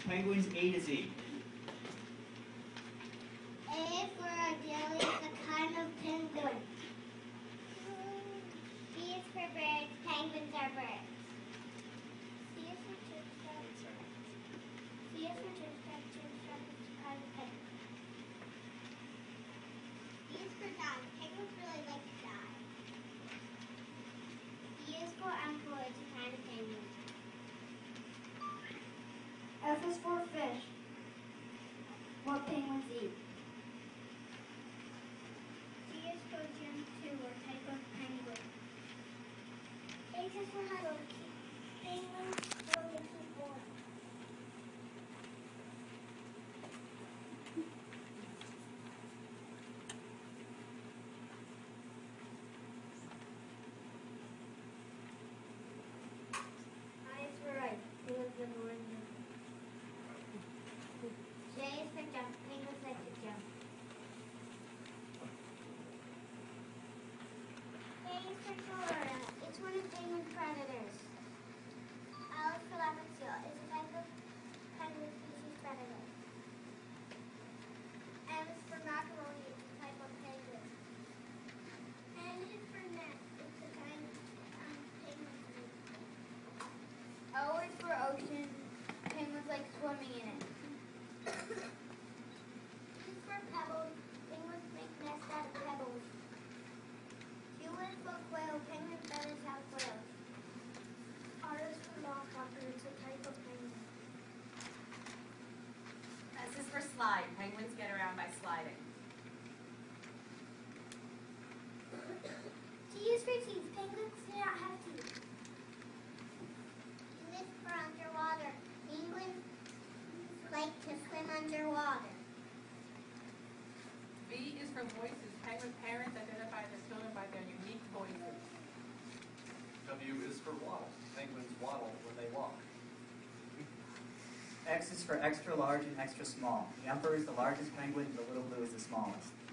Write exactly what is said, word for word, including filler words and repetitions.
penguins A to Z. A is for ideally the kind of penguin. B is for birds. Penguins are birds. C is for chipstep. C is for chipstep. Chipstep is the kind of penguin. D is for dive. Penguins really like to dive. E is for uncle. It's a kind of penguin. F is for fish. What penguins eat? G is for gem two, or type of penguin. H is for how to keep penguins from the keep warm. I is for ice. He lives in the wind. J is for jump. Penguins like to jump. K is for Florida. It's one of penguin predators. L is for leopard seal. It's a type of penguin species predator. M is for macaroni. It's a type of penguin. N is for net. It's a kind of um, penguin species. O is for ocean. Penguins like swimming in it. P is for pebbles. Penguins make nests out of pebbles. Q is for quail. Penguin feathers have quails. R is for logcocker. It's a type of penguin. S is for slide. Penguins get around by sliding. T is for teeth. Penguins do not have teeth. U is for underwater. Penguins like to swim underwater. V is for voices. Penguin parents identify their children by their unique voices. W is for waddle. Penguins waddle when they walk. X is for extra large and extra small. The emperor is the largest penguin, the little blue is the smallest.